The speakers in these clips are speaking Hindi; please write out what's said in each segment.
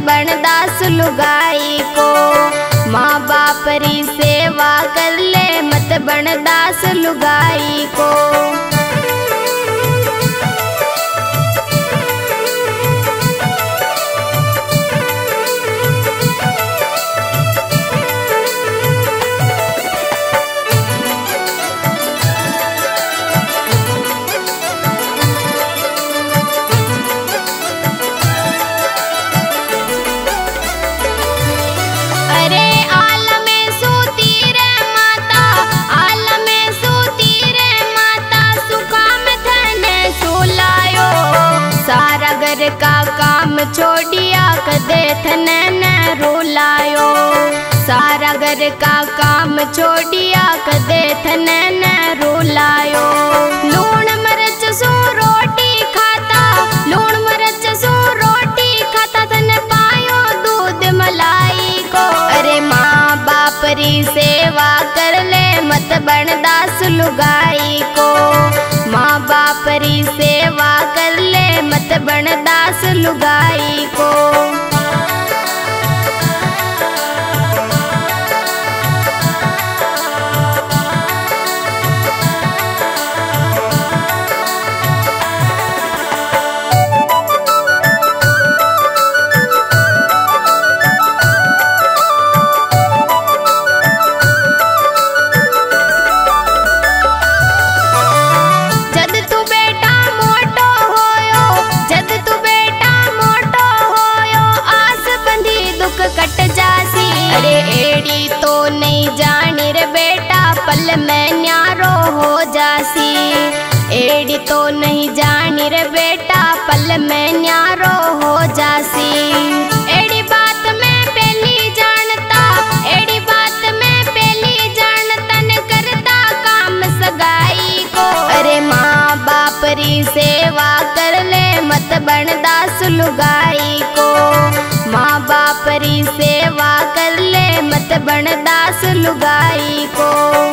बनदास लुगाई को। माँ बाप री सेवा कर ले मत बनदास लुगाई को। का काम छोड़िया कदे थने न रुलायो। सारा घर का काम छोड़िया कदे थने न रुलायो। लूण मिर्च सू रोटी खाता, लूण मिर्च सू रोटी खाता तने पायो दूध मलाई को। अरे माँ बाप री सेवा कर ले मत बनदास लुगाई को। माँ बाप री सेवा कर ले मत बनदास लुगाई को। अरे एड़ी तो नहीं जानी रे बेटा पल में न्यारो हो जासी। एड़ी तो नहीं जानी रे बेटा पल में न्यारो हो जासी। एड़ी बात में पहली जानता, एड़ी बात में पहली जानता न करता काम सगाई को। अरे माँ बाप री सेवा कर ले मत बनदास लुगाई को। माँ बाप री सेवा कर ले मत बनदास लुगाई को।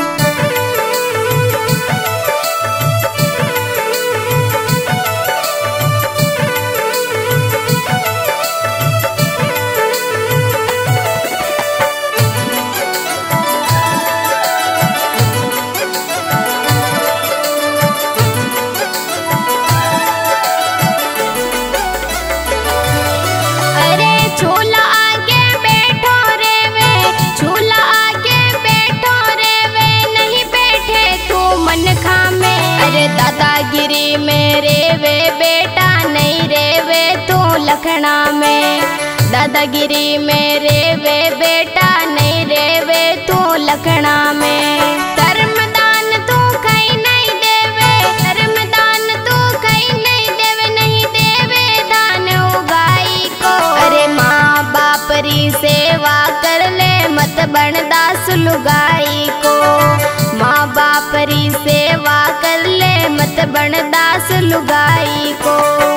दादागिरी में रेवे बेटा नहीं रेवे तू लखना में। दादागिरी में रेवे बेटा नहीं रेवे तू लखना में। धर्मदान तू कहीं नहीं देवे, धर्मदान तू कहीं नहीं देवे, नहीं देवे दान उगाई को। अरे माँ बाप री सेवा कर ले मत बनदास लुगाई को। माँ बाप री सेवा कर ले मत बनदास लुगाई को।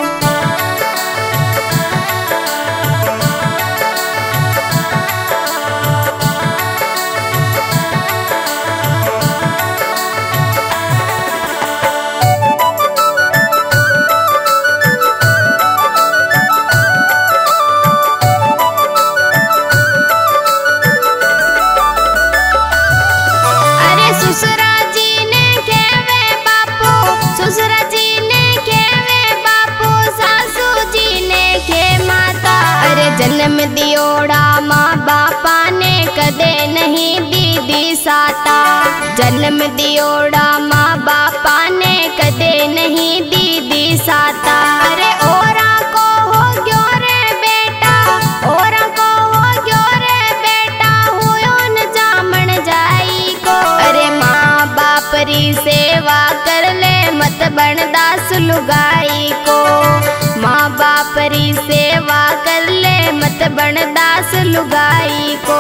जन्म दियोड़ा माँ बापा ने कदे नहीं दीदी साता। जन्म दियोड़ा माँ बापा ने कदे नहीं दीदी साता। अरे ओरा को हो गयो रे बेटा, ओरा को हो गयो रे बेटा, हुयो न जामन जाई को। अरे माँ बाप री सेवा कर ले मत बनदास लुगाई को। माँ बाप री सेवा कर ले मत बनदास लुगाई को।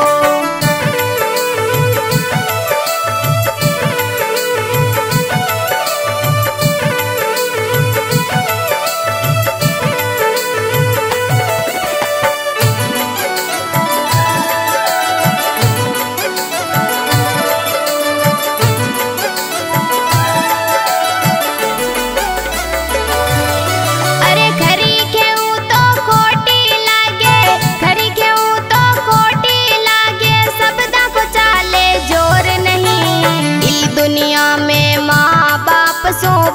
अरे खरी खेऊ तो खोटी लागे,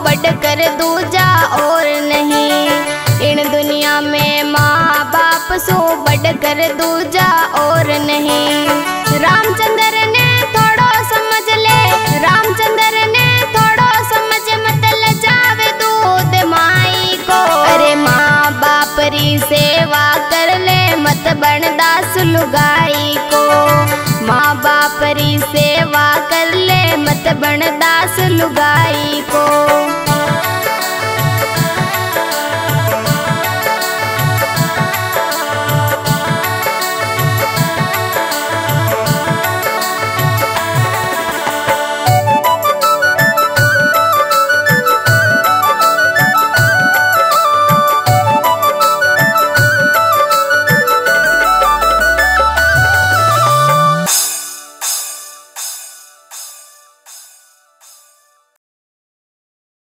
बढ़कर दूजा और नहीं। इन दुनिया में माँ बाप सो बढ़कर दूजा और नहीं। रामचंद्र ने थोड़ो समझ ले, रामचंद्र ने थोड़ो समझ मत लजावे दूध माई को। अरे माँ बाप री सेवा कर ले मत बन दास लुगाई को। माँ बाप री सेवा कर ले मत बन दास लुगाई को।